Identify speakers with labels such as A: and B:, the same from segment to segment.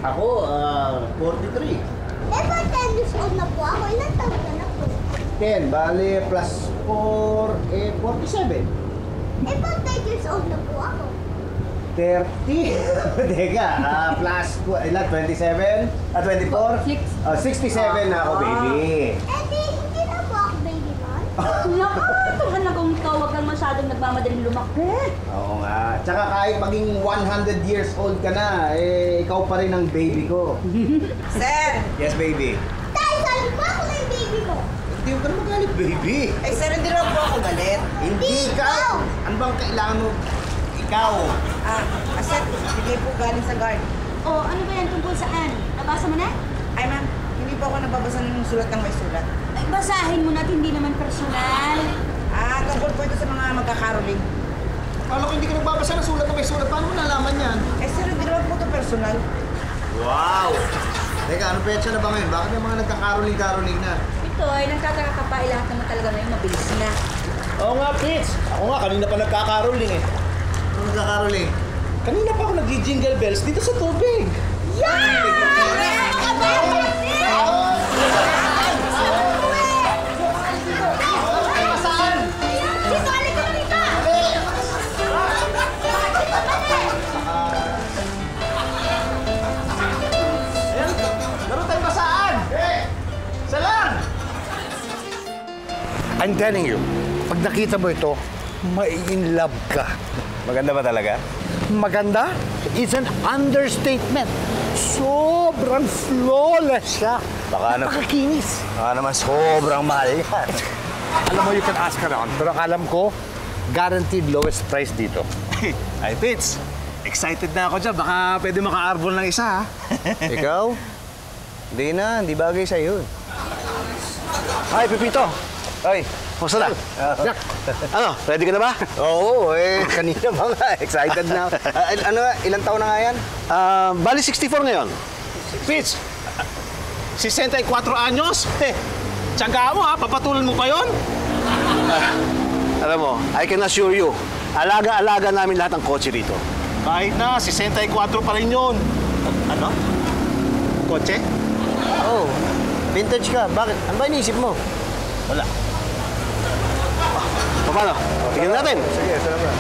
A: Ako, 43.
B: Ba't 10 years old na po ako? Ilan taon na po?
A: 10, bali plus 4, 47.
B: Ba't 10 years old na po ako?
A: 30? Teka, plus, ilan? 27? 24? 67 na ako, baby.
B: Hindi na po ako baby man.
C: Naku, itong anagong to, huwag kang masyadong nagmamadaling lumaki.
A: Oo nga. Tsaka kahit maging 100 years old ka na, ikaw pa rin ang baby ko.
D: Sir!
A: Yes, baby.
B: Tay, sabi mo ako na yung baby mo.
A: Hindi mo ka na magalit, baby.
D: Sir, hindi naman po ako galit.
A: Hindi ikaw. Ano bang kailangan mo? Ikaw.
D: Sir, bigay po galing sa guard.
C: Oh, ano ba yan tungkol saan? Nabasa mo na?
D: Ay, ma'am, hindi po ako nababasa ng sulat ng may sulat.
C: Ay, basahin mo na at hindi naman personal.
D: Tungkol po ito sa mga magkakaroling.
A: Kala ko hindi ka nagbabasa ng sulat na may sulat. Paano mo nalaman yan?
D: Sir, hindi naman po ito personal.
A: Wow! Teka, ano petsa na ba ngayon? Bakit may mga nagkakaroling-karoling na?
C: Ito ay nagtataka ka pa, lahat naman talaga ngayon mabilis na.
E: Oo nga, Pits. Ako nga, kanina pa nagkakaroling eh.
A: Ano nagkakaroling?
E: Kanina pa ako nag-jingle bells dito sa tubig.
F: I'm telling you, pag nakita mo ito, mai-in-love ka.
A: Maganda ba talaga?
F: Maganda? It's an understatement. Sobrang flawless siya.
A: Baka
F: Napakakinis.
A: naman sobrang mahal yan.
F: Alam mo, you can ask around. Pero ang alam ko, guaranteed lowest price dito.
E: Ay, Pits. Excited na ako dyan. Baka pwede maka-arbol ng isa, ha?
A: Ikaw? Hindi na, hindi bagay sa'yo.
F: Hi, Pepito.
A: Ay,
F: Kumusta na? Jack, ano, ready ka na ba?
A: oo, kanina ba nga, excited na. Ilang taon na nga yan?
F: Bali 64 ngayon.
E: Pits, 64 anyos? Tsaga mo, ha? Papatulan mo pa yon?
F: Alam mo, I can assure you, alaga-alaga namin lahat ng kotse rito.
E: Kahit na, 64 pa rin yun. Ano? Kotse?
A: Oo, vintage ka. Bakit? Ano ba iniisip mo?
E: Wala.
F: Paano? Tingnan natin.
A: Sige, salamat.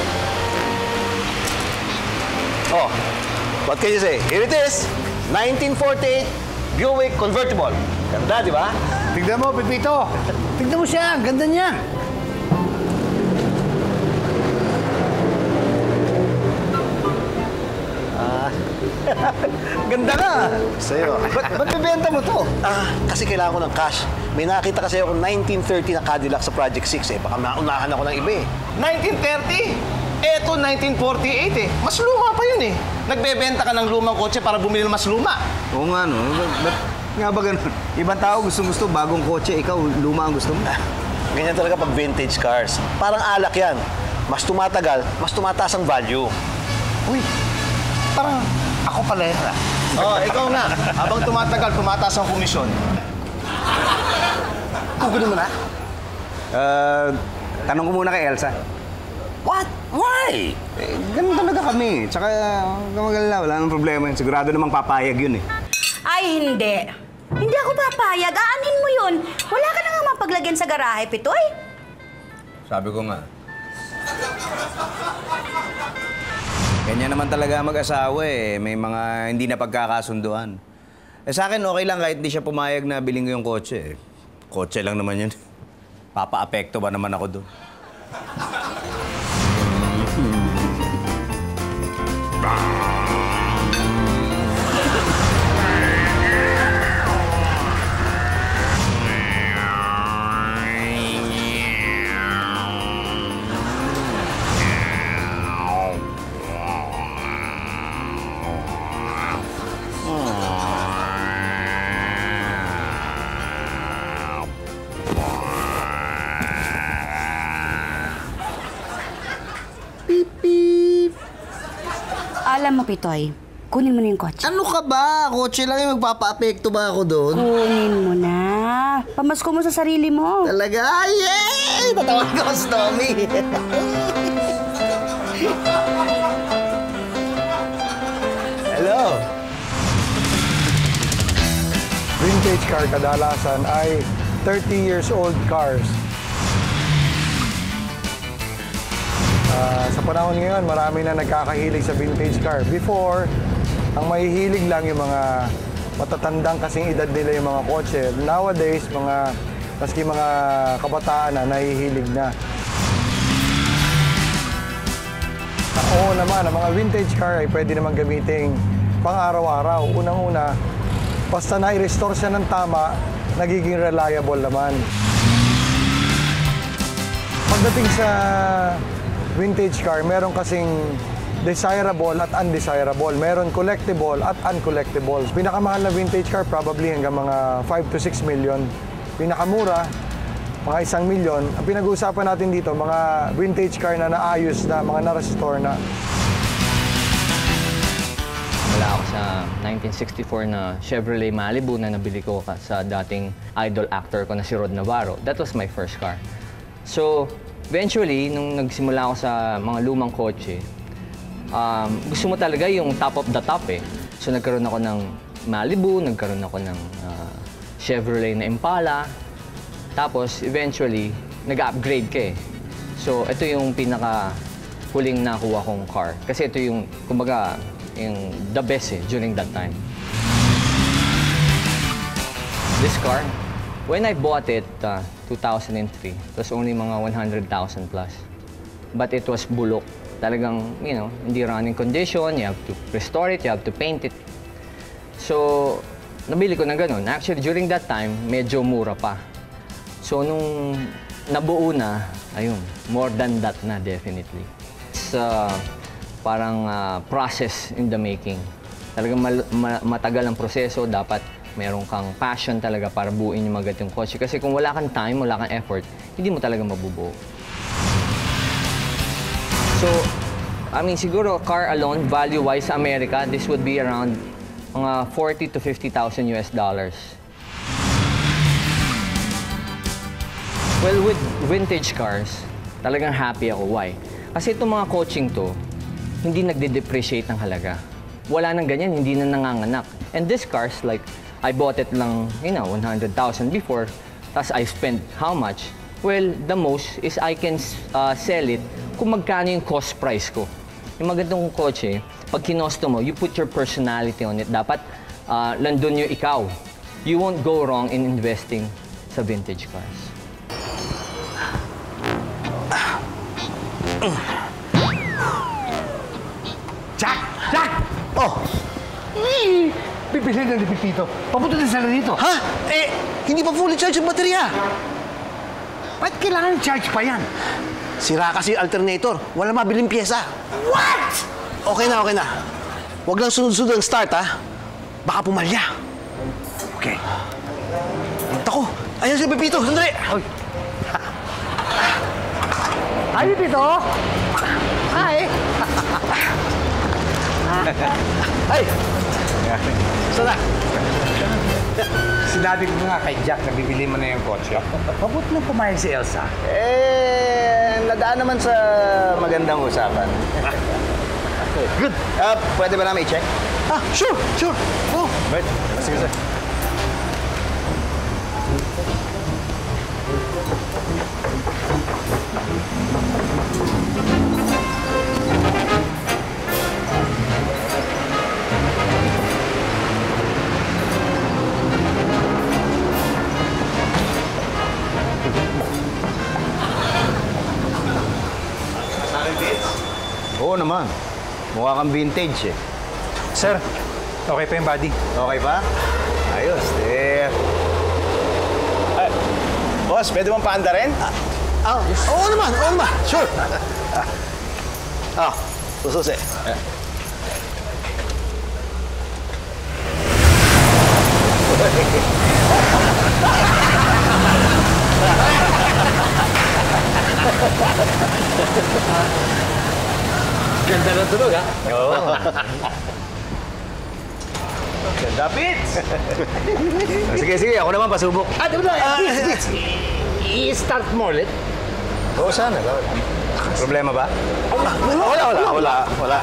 F: Oh, what can you say? Here it is, 1948 Buick Convertible. Ganda, di ba?
G: Tignan mo, Pepito. Tignan mo siya. Ang ganda niya.
A: Ganda ka!
F: Sa'yo.
A: Ba't bibenta mo to?
F: Kasi kailangan ko ng cash. May nakita kasi ako 1930 na Cadillac sa Project 6 eh. Baka maunahan ako ng iba eh.
E: 1930? Eto, 1948 eh. Mas luma pa yun eh. Nagbebenta ka ng lumang kotse para bumili ng mas luma.
A: Oo nga, no? Ba't nga ba ganun? Ibang tao gusto bagong kotse, ikaw luma ang gusto mo.
F: Ganyan talaga pag vintage cars. Parang alak yan. Mas tumatagal, mas tumataas ang value.
G: Uy, parang ako pala yan.
E: Oh, ikaw na. Habang tumatagal, tumataas ang komisyon.
F: Kukunin mo na?
A: Tanong ko muna kay Elsa.
F: What? Why?
A: Ganun talaga kami. Tsaka, huwag kang mag-alala, wala nang problema yun. Sigurado namang papayag yun eh.
C: Ay, hindi. Hindi ako papayag. Aanin mo yun. Wala ka na nga mapaglagyan sa garahe, Pitoy.
A: Sabi ko nga. Ganyan naman talaga mag-asawa eh. May mga hindi na pagkakasunduan. Sa akin, okay lang kahit di siya pumayag na biling ko yung kotse. Kotse lang naman yun. Papa-apekto ba naman ako doon?
C: Alam mo, Pitoy, kunin mo na yung kotse.
A: Ano ka ba? Kotse lang yung magpapa-apekto ba ako doon?
C: Kunin mo na. Pamasko mo sa sarili mo.
A: Talaga? Yay! Tatawag ko si Tommy. Hello.
H: vintage car kadalasan ay 30 years old cars. Sa panahon ngayon, marami na nagkakahilig sa vintage car. Before, ang mahihilig lang yung mga matatandang kasing edad nila yung mga kotse. Nowadays, maski mga kabataan na nahihilig na. Oo naman, ang mga vintage car ay pwede naman gamitin pang-araw-araw. Unang-una, basta na-restore siya ng tama, nagiging reliable naman. Pagdating sa vintage car, meron kasing desirable at undesirable. Meron collectible at uncollectible. Pinakamahal na vintage car, probably hanggang mga 5 to 6 million. Pinakamura, mga 1 million. Ang pinag-uusapan natin dito, mga vintage car na naayos na, mga na-restore na.
I: Wala ako sa 1964 na Chevrolet Malibu na nabili ko sa dating idol actor ko na si Rod Navarro. That was my first car. So, eventually, nung nagsimula ako sa mga lumang kotse, gusto mo talaga yung top of the top eh. So nagkaroon ako ng Malibu, nagkaroon ako ng Chevrolet na Impala. Tapos eventually, nag-upgrade ka eh. So ito yung pinaka-huling nakuha kong car. Kasi ito yung, kumbaga, yung the best eh, during that time. This car, when I bought it, 2003, it was only mga 100,000 plus. But it was bulok. Talagang, you know, hindi running condition, you have to restore it, you have to paint it. So, nabili ko na ganun. Actually, during that time, medyo mura pa. So, nung nabuo na, ayun, more than that na, definitely. It's parang process in the making. Talagang matagal ang proseso, dapat meron kang passion talaga para buuin yung mga ganitong kotse. Kasi kung wala kang time, wala kang effort, hindi mo talaga mabubuo. So, I mean, siguro car alone, value-wise sa America, this would be around mga 40 to 50,000 US dollars. Well, with vintage cars, talagang happy ako. Why? Kasi itong mga coaching to, hindi nagde-depreciate ng halaga. Wala nang ganyan, hindi na nanganganak. And this cars, like, I bought it lang, you know, 100,000 before, tapos I spent how much? Well, the most is I can sell it kung magkano yung cost price ko. Yung magandang kotse, pag kinosto mo, you put your personality on it. Dapat landun yung ikaw. You won't go wrong in investing sa vintage cars.
G: Jack! Jack! Oh! Bibili na ni Pipito. Papunta na sila dito.
F: Ha? Eh, hindi pa fully charge yung baterya.
G: Ba't kailangan charge pa yan?
F: Sira kasi yung alternator. Wala mabiling pyesa.
G: What?
F: Okay na, okay na. Huwag lang sunod-sunod ang start, ha? Baka pumalya.
G: Okay.
F: Ako, ayan si Pepito. Sandali.
G: Oy. Hi, Pipito. Hi.
F: Ay! Saan na?
G: Sinabi ko nga kay Jack na bibili mo na yung kotse. Mabuti nang pumayag si Elsa.
A: Nadaan naman sa magandang usapan.
F: Good.
A: Pwede ba namin i-check?
F: Sure, sure. Oh.
A: Right. Sige, sir. Oo naman. Mukha kang vintage eh.
G: Sir, okay pa yung body?
A: Okay pa? Ayos, dear.
E: Boss, pwede mong paanda rin?
F: Oo naman, oo naman. Sure. Sususi.
I: Ganda ng tunog, ha?
A: Oo.
E: Ganda, Pits!
A: Sige, sige. Ako naman pasubok.
G: Diba? I-start mo ulit.
A: Oo, sana. Problema ba?
F: Wala.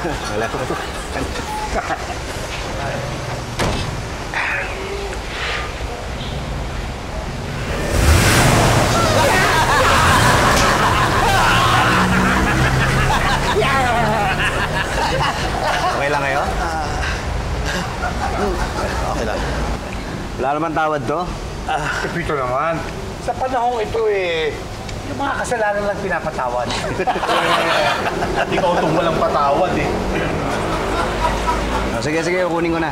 A: naman tawad to?
G: Pito naman. Sa panahong ito yung mga kasalanan lang pinapatawad.
E: At ikaw itong walang patawad eh.
A: Oh, sige, kukunin ko na.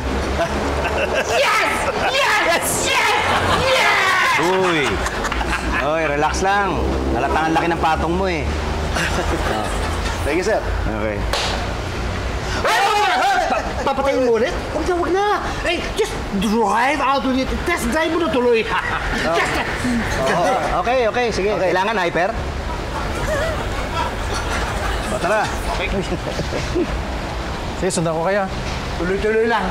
A: Uy! Oy, relax lang. Halatang ang laki ng patong mo eh.
F: Thank you, sir.
A: Okay.
G: Papatayin mo ulit? Huwag na. Hey, just drive out with it. Test drive mo na tuloy.
A: Okay. Sige. Kailangan hyper? O, tara.
H: Sige, sundan ko kayo.
G: Tuloy-tuloy lang.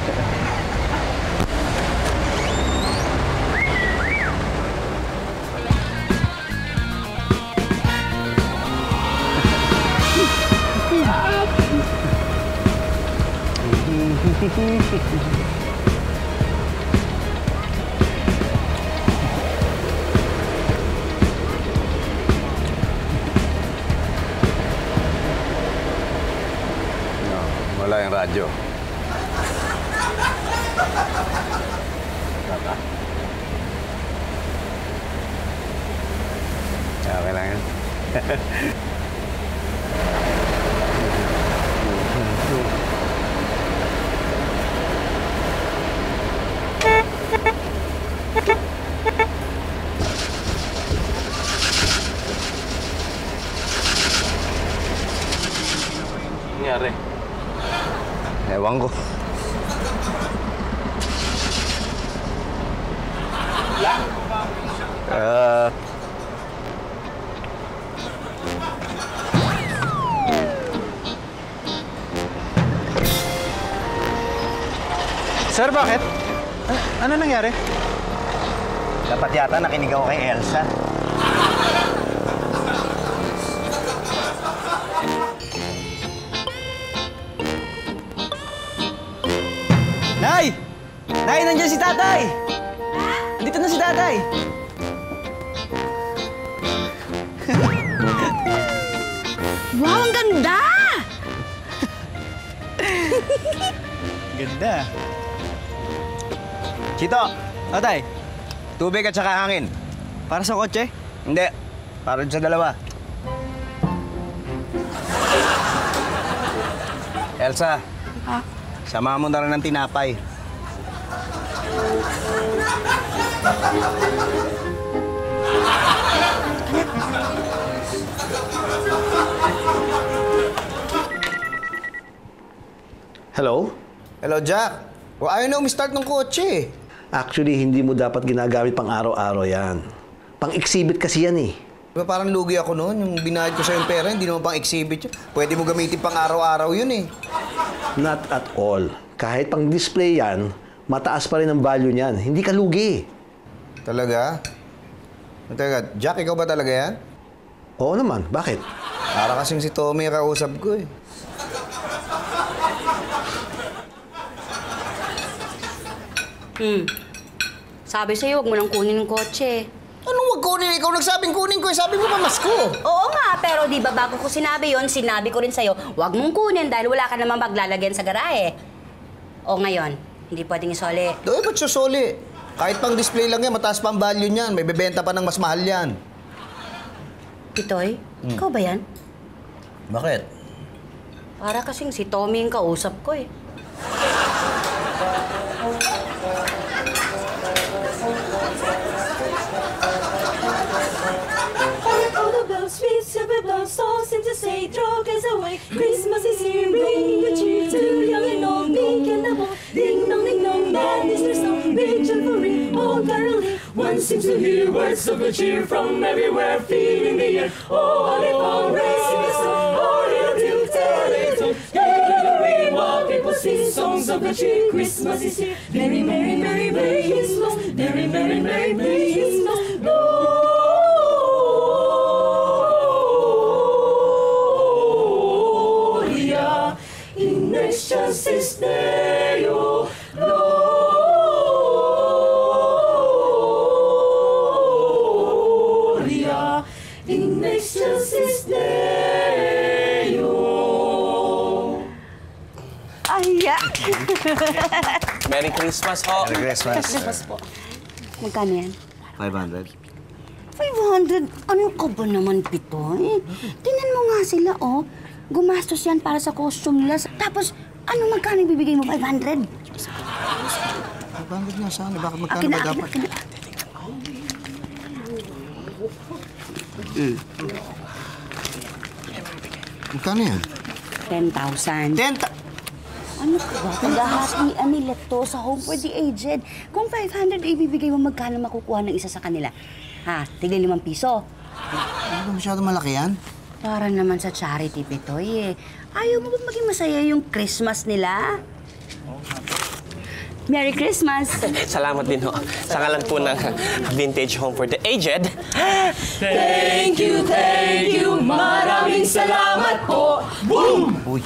A: Wala yung radyo. Okay lang yan.
E: Nangyari.
A: Ewan ko.
H: Sir, bakit? Ano nangyari?
A: Dapat yata nakinig ako kay Elsa.
J: Nay! Nay, nandiyan si tatay! Dito na si tatay!
C: Wow, ang ganda!
J: Ganda.
A: Chito,
J: Tatay,
A: tubig at saka hangin.
J: para sa kotse?
A: Hindi. Para sa dalawa. Elsa. Sama mo na rin ng tinapay.
F: Hello?
A: Hello, Jack. Ayaw na umistart ng kotse.
F: Actually, hindi mo dapat ginagamit pang araw-araw yan. Pang-exhibit kasi yan eh.
A: Diba parang lugi ako noon, yung binayad ko sa yung pera, hindi naman pang exhibit yun. Pwede mo gamitin pang araw-araw yun eh.
F: Not at all. Kahit pang display yan, mataas pa rin ang value niyan. Hindi ka lugi.
A: Talaga? Teka, Jack, ikaw ba talaga yan?
F: Oo naman. Bakit?
A: Para kasing si Tommy yung kausap ko eh.
C: Sabi sa'yo, huwag mo nang kunin ng kotse.
A: Anong wag kunin? Ikaw nagsabing kunin ko eh. Sabi mo pamasko.
C: Oo nga, pero di ba bago ko sinabi yon, sinabi ko rin sa'yo, huwag mong kunin dahil wala ka naman maglalagyan sa garahe. O ngayon, hindi pwedeng isoli.
A: Doon, ba't susuli? Kahit pang display lang yan, mataas pa ang value niyan. May bebenta pa ng mas mahal yan.
C: Pitoy, ikaw ba yan?
A: Bakit?
C: Para kasing si Tommy yung kausap ko eh.
K: All the bells, sweet silver bells, all seem to say, throw cares away. Christmas is here, bringing good cheer to young and old, meek and old. Ding dong, that is their song, big chivalry, all caroling. One seems to hear words of good cheer from everywhere, feeling the air. Oh, holly fall, racing the sun, oh, little till tell it all. Hey, while people sing songs of good cheer, Christmas is here. Merry, merry, merry, merry Christmas, merry, merry, merry, merry Christmas. Gloria in excelsis Deo, Gloria in excelsis Deo.
C: Ay, yeah.
E: Merry Christmas ho.
A: Merry Christmas.
C: Christmas po. Magkano yan?
A: 500.
C: 500? Ano ka ba naman, Pitoy? Tingnan mo nga sila, oh. Gumastos yan para sa costume nila. Tapos, ano magkano bibigay mo? 500?
A: 500 nga sana. Bakit magkano
C: Akin na,
A: ba
C: akin na,
A: dapat?
C: akin na.
A: Magkano yan?
C: 10,000.
A: 10,000.
C: Ano ka ba? Paghahatian nila to sa home for the aged. Kung 500 ibibigay mo, magkano makukuha ng isa sa kanila? Ha? Tignan 5 piso.
A: Ano ba masyado malaki yan?
C: Para naman sa charity, Pitoy eh. Ayaw mo ba maging masaya yung Christmas nila? Merry Christmas!
E: Salamat din ho. Sa ngalan po ng Vintage Home for the Aged.
K: Thank you, maraming salamat po. Boom!
A: Uy.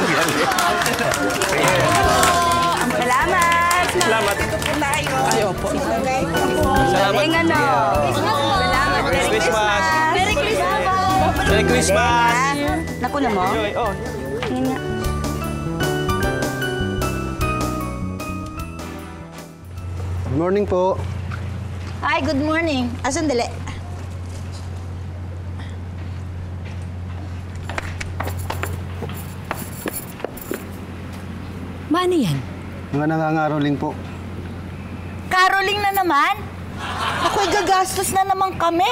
C: Salamat!
E: Salamat. Ayaw po. Salamat.
C: Galing ano? Salamat!
E: Merry Christmas!
C: Merry Christmas!
E: Merry Christmas!
C: Nakuna mo?
E: Oh.
C: Yan nga.
J: Good morning po.
D: Hi, good morning. Sandali.
K: Maano yan?
J: Mga nangangaroling po.
D: Caroling na naman? Ako'y gagastos na naman kami.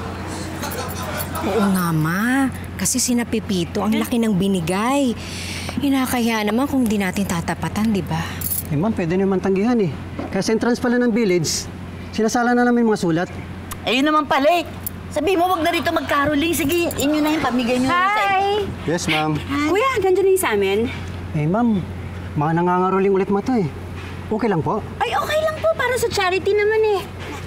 L: Oo nga, Ma. Kasi sina Pepito, ang laki ng binigay. Hinakaya naman kung di natin tatapatan, di ba?
J: Eh, ma'am, pwede naman tanggihan eh. Kasi entrance pala ng village, sinasala na namin mga sulat.
D: Ayun naman pala eh. Sabi mo, wag na rito mag-caroling. Sige, inyo na yung pamigay nyo.
C: Hi!
J: Yes, ma'am.
C: Kuya, nandiyan na yung sa amin.
J: Eh, ma'am, mga nangangaroling ulit mata eh. Okay lang po?
C: Ay, okay lang po. Para sa charity naman eh.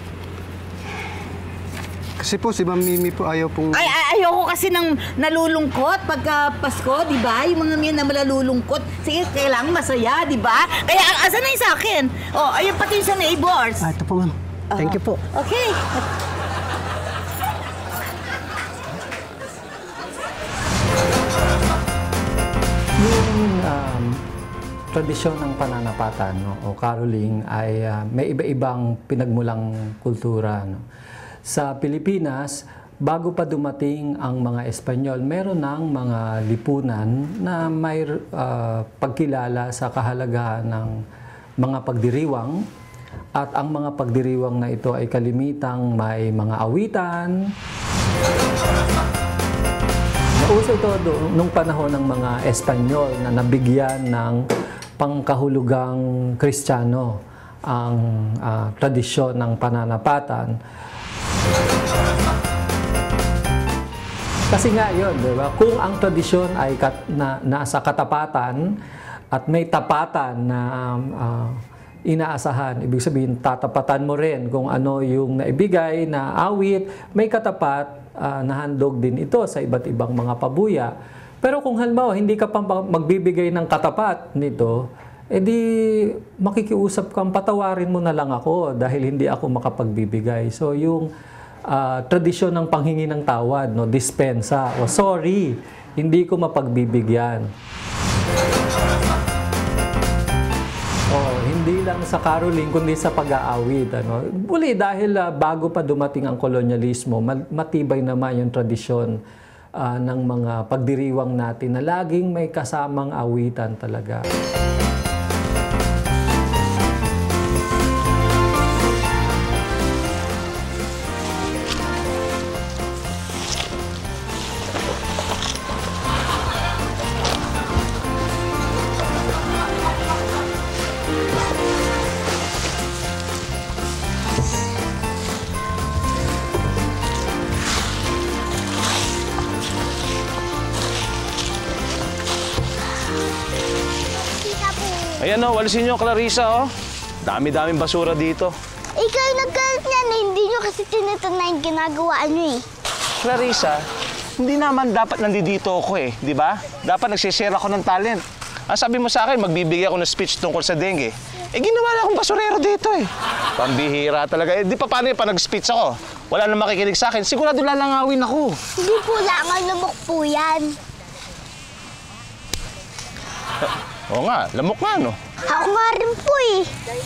J: Kasi po, si Ma'am Mimi po ayaw pong...
D: Ay, ayoko kasi ng nalulungkot pagka Pasko, di ba? Yung mga na malulungkot. Sige, kailangan masaya, di ba? Kaya, asan na yung sa akin? Oh, ayun pati yung sa neighbors.
J: Ah, ito po, ma'am. Thank you po.
D: Okay.
M: Yung tradisyon ng pananapatan o caroling ay may iba-ibang pinagmulang kultura. Sa Pilipinas, bago pa dumating ang mga Espanyol, meron ng mga lipunan na may pagkilala sa kahalagahan ng mga pagdiriwang. At ang mga pagdiriwang na ito ay kalimitang may mga awitan. Nauso ito nung panahon ng mga Espanyol na nabigyan ng pangkahulugang Kristiyano ang tradisyon ng pananapatan. Kasi nga yun, di ba? Kung ang tradisyon ay nasa katapatan at may tapatan na inaasahan, ibig sabihin tatapatan mo rin kung ano yung naibigay na awit, may katapat na handog din ito sa iba't ibang mga pabuya. Pero kung halimbawa hindi ka pa magbibigay ng katapat nito, edi makikiusap kang patawarin mo na lang ako dahil hindi ako makapagbibigay. So yung tradisyon ng panghingi ng tawad, no, dispensa, o sorry, hindi ko mapagbibigyan. Hindi lang sa caroling, kundi sa pag-aawit. Ano? Muli, dahil bago pa dumating ang kolonyalismo, matibay naman yung tradisyon ng mga pagdiriwang natin na laging may kasamang awitan talaga.
F: Ayan o, walisin nyo, Clarissa, oh. Dami-daming basura dito.
B: Ikaw yung nagkalat niyan eh. Hindi nyo kasi tinutuna yung ginagawa nyo eh.
F: Clarissa, hindi naman dapat nandito ako eh, di ba? Dapat nagsishare ako ng talent. Ang sabi mo sa akin, magbibigay ako ng speech tungkol sa dengue. Eh, ginawa na akong basurero dito eh. Pambihira talaga. Eh, di pa paano pa nag-speech ako? Wala nang makikinig sa akin. Sigurado lalangawin ako.
B: Hindi po langan lumok po yan.
F: Oo nga, lamok nga, no?
B: Ako nga rin po eh.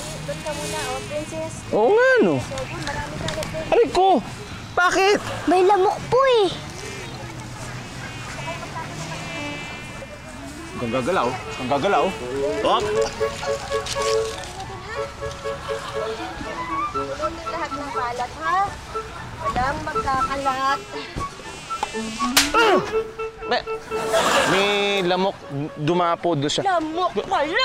F: Oo nga, no? Aray ko! Bakit?
B: May lamok po eh.
F: Kung gagalaw. Kung gagalaw. Hop!
K: Lahat ng kalat, ha? Walang magkakalat.
F: May lamok dumapo doon siya.
K: Lamok pala!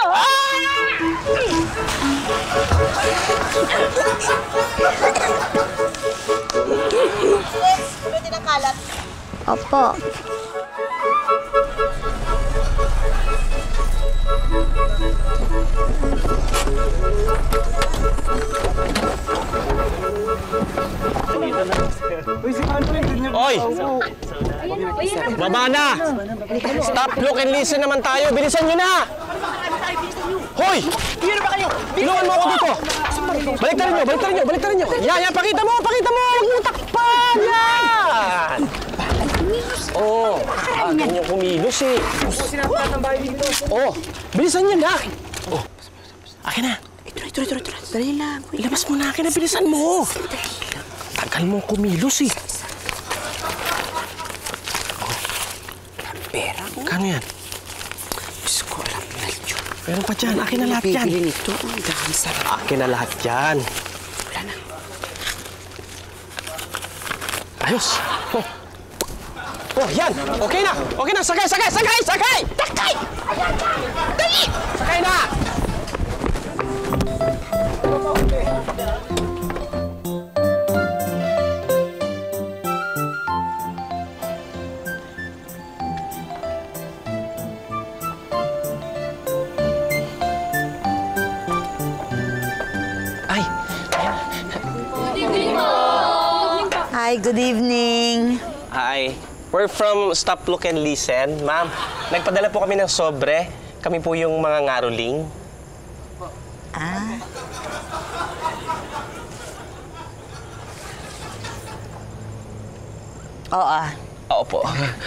K: Pwede ng kalat.
B: Opo.
F: Oy! Baba na! Stop, look, and listen naman tayo. Bilisan nyo na! Hoy! Tulungan mo ako dito! Baliktarin nyo! Yan, pakita mo! Huwag mo takpan! Yan! Oo, akin yung kumilos eh. Oo, bilisan nyo na! Oh, akin na! Ito. Dali lang. Ilabas mo na akin na, bilisan mo! Tagal mong kumilos eh.
E: Pera ko.
F: Kano yan?
E: Gusto ko alam na yun.
F: Meron pa dyan. Akin na lahat yan.
E: Bibili nito. Ang dami sarap.
F: Akin na lahat yan.
E: Wala na.
F: Ayos. Oh, yan. Okay na. Sakay! Dali! Sakay na!
D: Hi, good evening.
F: Hi. We're from Stop, Look, and Listen. Ma'am, nagpadala po kami ng sobre. Kami po yung mga ngaroling.
D: Ah.
F: Oo po.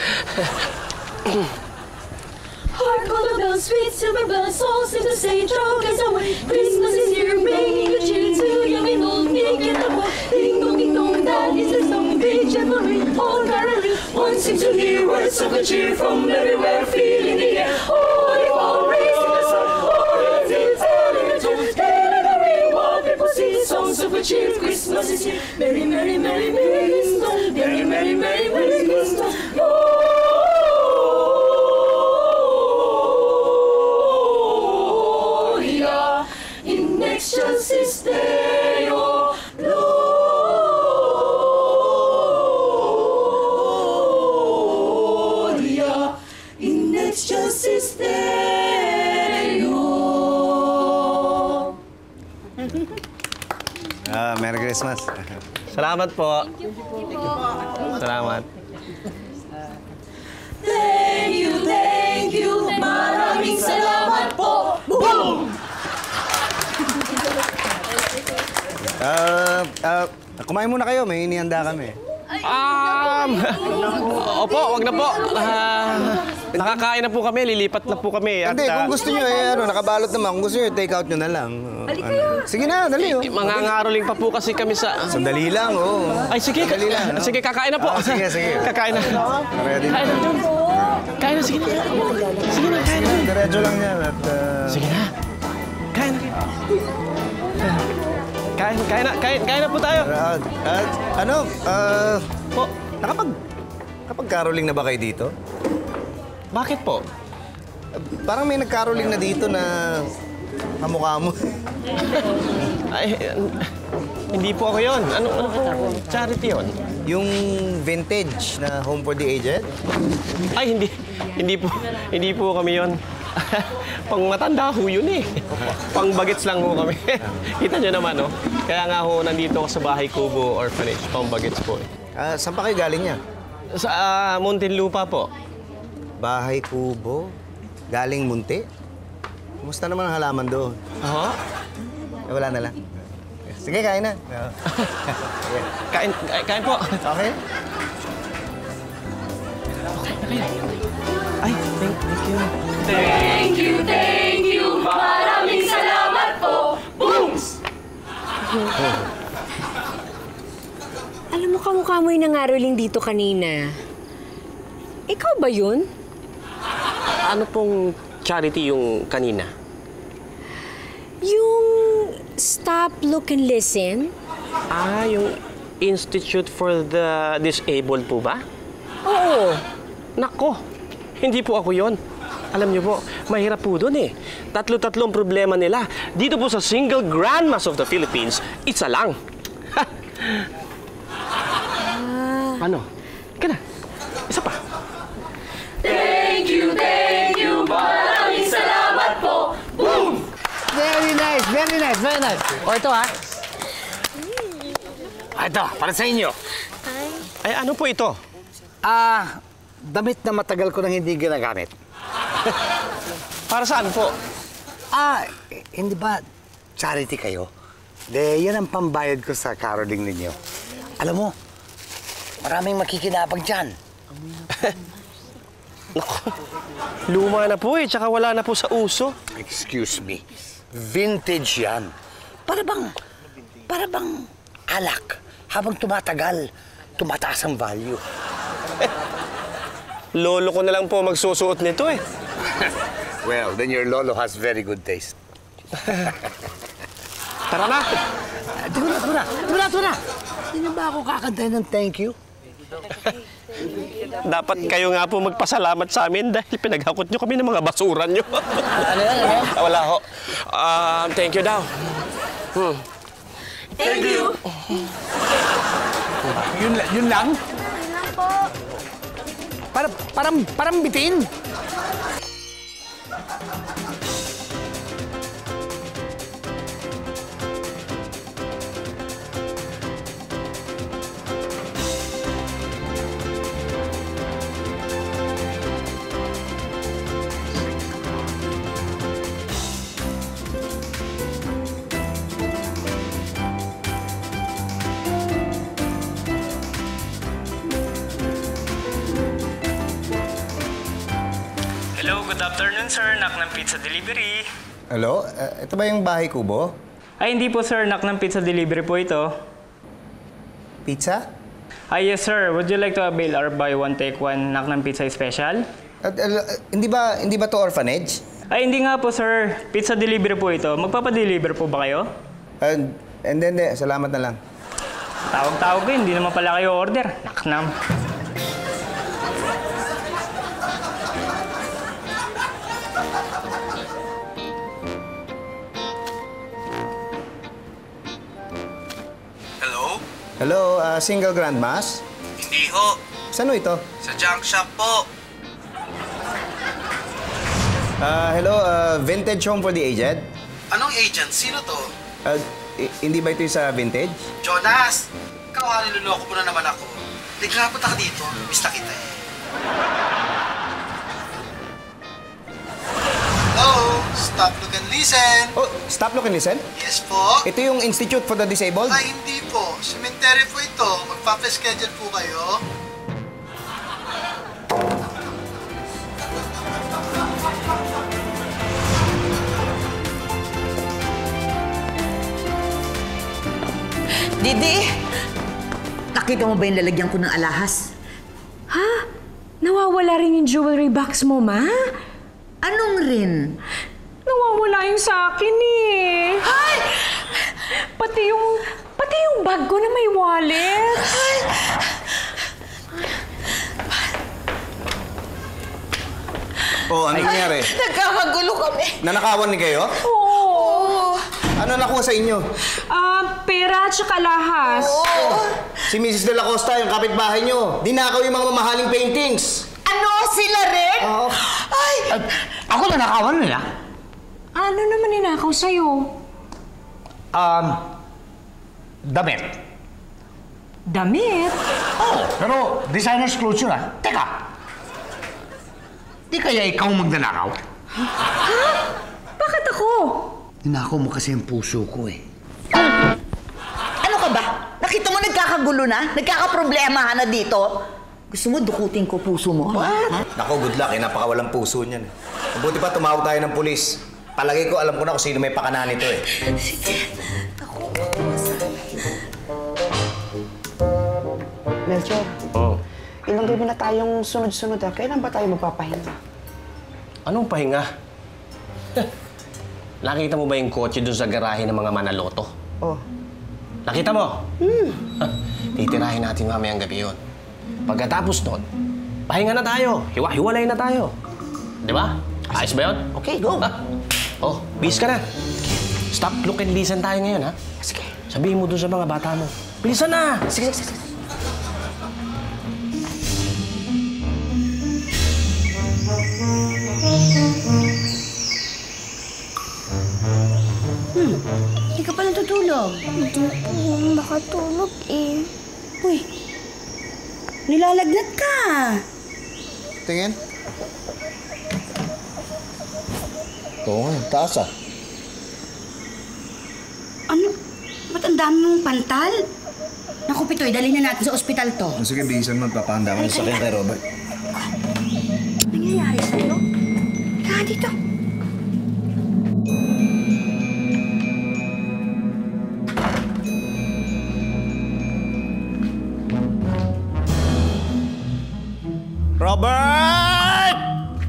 K: Hark all the bells, sweet silver bells, all seem to say, "Joke is away." Christmas is here, bringing good cheer to young and old, big and the boy. Ding dong, that is the song, big jamboree, all caroling. One seems to hear words of good cheer from everywhere, feeling the air. Oh, they all raising a song, oh, it's telling the truth, telling the real what people see. Songs of good cheer, Christmas is here. Merry, merry, merry, merry Christmas, merry, merry, merry, merry Christmas. Excelsis Deo Gloria in excelsis Deo.
A: Merry Christmas.
F: Salamat po. Salamat.
K: Thank you, maraming salamat po. Boom!
A: Kumain muna kayo, may inihanda kami.
F: Opo, wag na po. Nakakain na po kami, lilipat na po kami.
A: Hindi, kung gusto nyo, nakabalot naman. Kung gusto nyo, take out nyo na lang. Sige na, dali.
F: Mga ngaroling pa po kasi kami sa...
A: Sandali lang, oo.
F: Ay, sige.
A: Sandali lang.
F: Sige, kakain na po.
A: Sige.
F: Kakain na.
A: Ready na.
F: Kain na, sige na. Sige na, kain na.
A: Diretso lang yan at...
F: Sige na. Kain na. Kain na po tayo.
A: Po, nakapag-caroling na ba kayo dito?
F: Bakit po?
A: Parang may nag-caroling na dito na kamukha mo.
F: Ay, hindi po ako yun. Ano po? Charity yun?
A: Yung vintage na Home for the Aged?
F: Ay, hindi po kami yun. Pang matanda ho yun eh. Pang bagets lang ho kami. Kita nyo naman, no? Kaya nga ho, nandito ako sa Bahay Kubo Orphanage. Pang bagets po eh.
A: Saan pa kayo galing yan?
F: Sa Muntinlupa po.
A: Bahay Kubo? Galing Munti? Kumusta naman ang halaman doon? Wala na lang. Sige, kain na.
F: Kain po.
A: Okay?
F: Ay, thank you.
K: Thank you,
L: Alam mo, kamukha mo yung nangaroling dito kanina. Ikaw ba yun?
N: Ano pong charity yung kanina?
L: Yung Stop, Look, and Listen?
N: Yung Institute for the Disabled po ba?
L: Oo.
N: Nako, hindi po ako yon. Alam niyo po, mahirap po doon eh. Tatlo-tatlong problema nila. Dito po sa single grandmas of the Philippines, isa lang. Ano? Ika na. Isa pa.
K: Thank you, maraming salamat po. Boom!
G: Very nice, very nice, very nice. O, ito ha. Ito, para sa inyo.
N: Ay, ano po ito?
G: Damit na matagal ko nang hindi ginagamit.
N: Para saan po?
G: Hindi ba charity kayo? Yan ang pambayad ko sa caroling ninyo. Alam mo, maraming makikinabang dyan.
N: Naku, luma na po eh, tsaka wala na po sa uso.
G: Excuse me, vintage yan. Para bang alak. Habang tumatagal, tumataas ang value.
N: Lolo ko na lang po magsusuot nito eh.
G: Well, then your lolo has very good taste.
N: Tara na!
G: Tuna! Hindi na ba ako kakantahin ng thank you?
N: Dapat kayo nga po magpasalamat sa amin dahil pinaghakot nyo kami ng mga basuran nyo.
G: Ano yan?
N: Wala ho. Thank you daw.
K: Thank you!
G: Yun lang?
B: Yun lang po.
G: Parang bitin.
O: Hello, good afternoon sir. Knock ng pizza delivery.
A: Hello? Ito ba yung bahay kubo?
O: Ay, hindi po sir. Knock ng pizza delivery po ito.
A: Pizza?
O: Yes sir. Would you like to avail our buy one take one knock ng pizza special?
A: Hindi ba to orphanage?
O: Ay, hindi nga po sir. Pizza delivery po ito. Magpapadeliver po ba kayo?
A: Hindi. Salamat na lang.
O: Tawag-tawag ko, hindi naman pala kayo order. Naknam.
A: Hello, single grandmas?
P: Hindi ho.
A: Saan ho ito?
P: Sa junk shop po.
A: Hello, vintage home for the aged?
P: Anong agent? Sino to?
A: Hindi ba ito yung sa vintage?
P: Jonas! Ikaw, niloloko mo na naman ako. Bigla punta ka dito. Miss na kita eh. Hello? Stop, look, and listen.
A: Oh, stop, look, and listen?
P: Yes po.
A: Ito yung Institute for the Disabled?
P: Ay, hindi po. Cemetery po ito. Magpa-schedule po kayo.
D: Didi! Nakita mo ba yung lalagyan ko ng alahas?
L: Ha? Nawawala rin yung jewelry box mo, ma?
D: Anong rin?
L: Nawawala yung sa akin eh.
D: Ay!
L: Pati yung bag ko na may wallet.
D: Ay!
A: Oh, ano nangyari?
D: Nagkakagulo kami.
A: Nanakawan ni kayo?
L: Oo.
A: Ano nakuha sa inyo?
L: Pera at saka lahas.
A: Si Mrs. De La Costa, yung kapitbahay nyo. Dinakaw yung mga mamahaling paintings.
D: Ano? Sila rin?
A: Oo.
D: Ay!
G: Ako na nakawan nila.
L: Ano naman ninakaw sa'yo?
G: Damit.
L: Damit?
G: Oo, pero designer's clothes yun ah. Teka! Di kaya ikaw magnanakaw?
L: Ha? Bakit ako?
G: Ninakaw mo kasi ang puso ko eh.
D: Ano ka ba? Nakita mo nagkakagulo na? Nagkakaproblema na dito? Gusto mo dukutin ko puso mo? Ha?
A: Nako, good luck eh. Napakawalang puso niyan. Mabuti pa tumawag tayo ng pulis. Palagay ko, alam ko na kung sino may pakana nito eh.
D: Sige. Ako,
Q: Melchor,
N: Oh.
Q: ilang gabi na tayong sunod-sunod Kailan ba tayo magpapahinga?
N: Anong pahinga? Nakita mo ba yung kotse doon sa garahe ng mga manaloto?
Q: Oh.
N: Nakita mo? Titirahin natin mamayang gabi yun. Pagkatapos nun, pahinga na tayo. Hiwa-hiwalay na tayo. Di ba? Ayos ba yun?
Q: Okay, go.
N: Oh, bis ka na. Stop, look, and listen tayo ngayon, ha?
Q: Sige.
N: Sabihin mo doon sa mga bata mo. Bilisan na!
Q: Sige.
C: Hindi ka pa natutulog.
B: Hindi po makatulog eh.
C: Uy, nilalagnat ka.
A: Tingin. Oo, taas ah.
C: Ano? Ba't ang dami mong pantal? Naku, Pitoy, dali na natin sa ospital to.
A: Sige, bihisan mo. Papahanda ko yung sakyan kay Robert.
C: Ano nangyayari sa'yo? Ika dito.
A: Robert!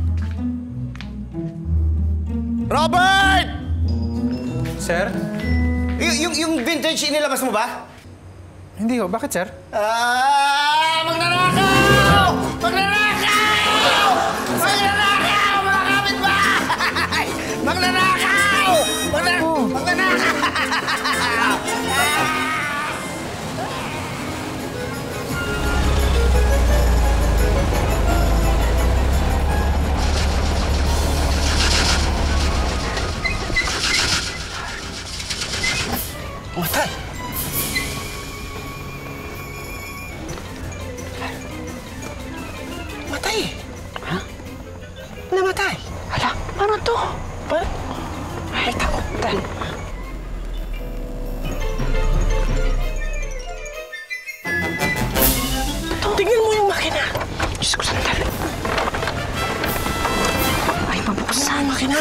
A: Robert!
J: Sir?
A: Yung vintage, inilabas mo ba?
J: Hindi ho. Bakit, sir?
A: Magnanakaw! Magnanakaw! Magnanakaw! Mga kapitbahay! Magnanakaw! Magnanakaw!
N: Matay! Matay! Ha? Namatay! Hala, ano to? Ba? Ay, takot tayo. Tingnan mo yung makina! Diyos ko, sandali. Ay, mabuksan ang makina!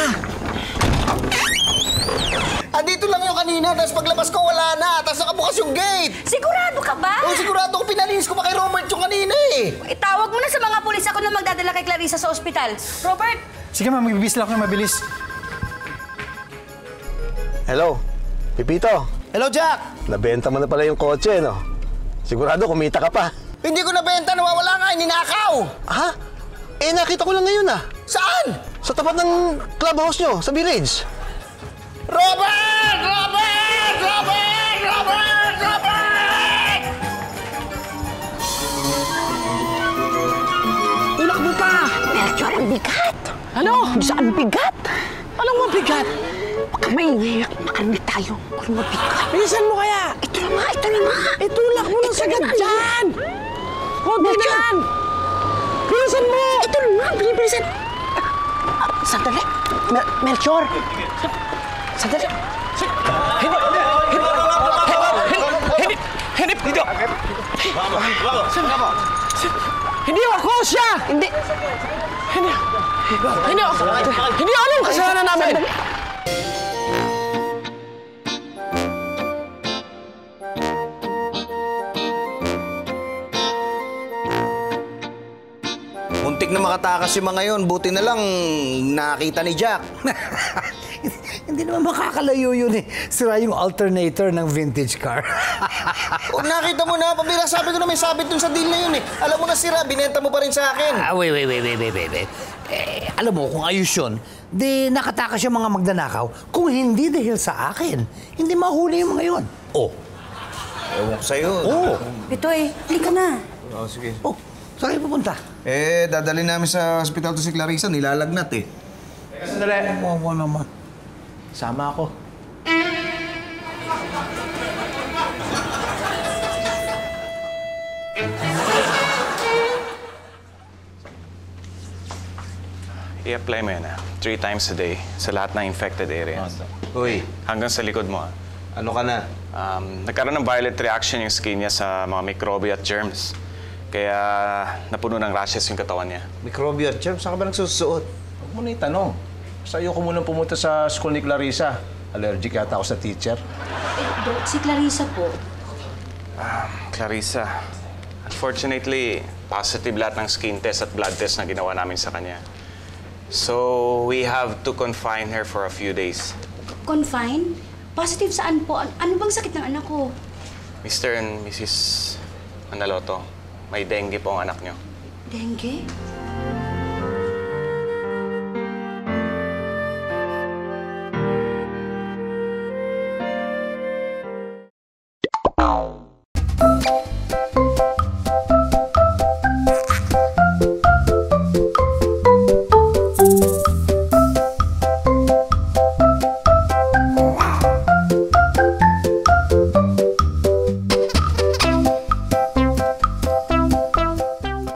A: Andito lang yung kanina, tapos paglabas ko wala na, tapos nakabukas yung gate!
C: Sigurado ka ba?
A: Oo, sigurado ko pinalinis ko pa kay Robert yung kanina eh!
C: Itawag mo na sa mga pulis ako na magdadala kay Clarissa sa ospital. Robert!
J: Sige, ma'am. Magbibis lang ako na mabilis.
F: Hello, Pipito.
A: Hello, Jack!
F: Nabenta mo na pala yung kotse, no? Sigurado kumita ka pa.
A: Hindi ko nabenta, nawawala nga, ninakaw!
F: Ha? Eh, nakita ko lang ngayon, ah.
A: Saan?
F: Sa tapat ng clubhouse nyo, sa village.
A: Robert! Robert! Robert! Robert! Robert!
Q: Tulak mo pa! Melchor, ang bigat! Ano? Diyos, ang bigat!
N: Anong mabigat?
Q: Baka maingay, makarami tayo. Kung mabigat.
N: Bilisan mo kaya!
Q: Ito na nga, ito na nga!
N: Itulak mo ng sagad dyan! Huwag mo yan! Bilisan mo!
Q: Ito na nga, bilisan! Sandali! Melchor! Sandali!
N: Hindi ako siya!
Q: Hindi!
N: Hindi anong kasalanan namin!
A: Muntik na makatakas yung mga yun, buti na lang nakita ni Jack.
G: Hindi naman makakalayo yun eh. Sira yung alternator ng vintage car.
A: Kung nakita mo na, pabira, sabi ko na may sabit dun sa deal na yun eh. Alam mo na sira, binenta mo pa rin sa akin.
G: Wait. Alam mo, kung ayos yun, di nakatakas yung mga magnanakaw. Kung hindi dahil sa akin, hindi mahuli yung mga yun. Oh.
A: Ewan ko sa'yo.
G: Oh.
C: Pitoy, halika na.
A: Oo, sige.
G: Oh, saan kayo pupunta?
A: Dadali namin sa hospital to si Clarissa, nilalagnat eh.
J: Sandali.
G: Wawa naman.
J: Sama ako.
R: I-apply mo yan 3 times a day sa lahat ng infected area.
A: Uy.
R: Hanggang sa likod mo.
A: Ano ka na?
R: Nagkaroon ng violent reaction yung skin niya sa mga microbe at germs. Kaya napuno ng rashes yung katawan niya.
A: Microbe at germs? Saan ka ba nagsusuot?
F: Huwag mo na itanong. Basta ayoko munang pumunta sa school ni Clarissa. Allergic yata ako sa teacher.
C: Si Clarissa po.
R: Clarissa, Unfortunately, positive lahat ng skin test at blood test na ginawa namin sa kanya. So, we have to confine her for a few days.
C: Confine? Positive saan po? Ano bang sakit ng anak ko?
R: Mr. and Mrs. Manaloto, may dengue po ang anak niyo.
C: Dengue?